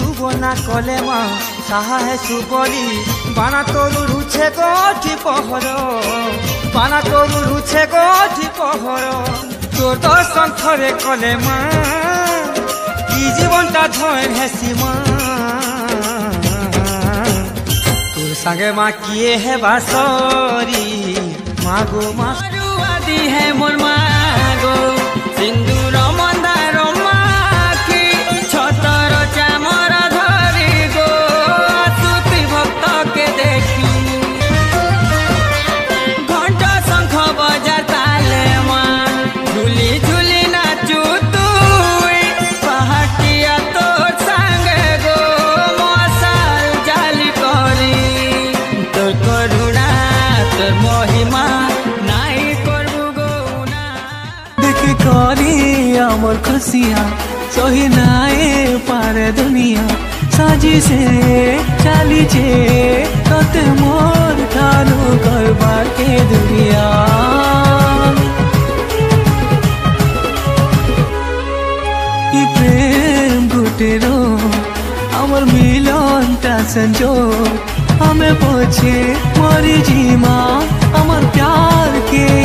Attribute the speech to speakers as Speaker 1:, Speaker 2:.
Speaker 1: सुबना कले माँ साहा है सुबली बाना तोरु रुछे गोठी पहर बाना तोरु रुछे गोठी पहर तोर दर्शन थरे कले माँ ई जीवनटा धोए हेसी माँ तोर संगे माँ किए है बासरी मागो माँ
Speaker 2: आदि है मोर मागो सिंदूर मंदार माखी छतर चामर धरी गो आसुति भक्त के देखी घंटा शंख बजार ताले माँ झूली झूली नाचू तुई पहाटिया तोर संगे गो मशाल जाली करी तोर करुणा तोर महिमा
Speaker 3: करी आमर खुशियाँ सही नाए पारे दुनिया साजी से चाली छे तते मोर ठानु करबार के दुनिया ई प्रेम गुटेरो आमर मिलन ता संजोग हमें पूछे मोरी जीमा आमर प्यार के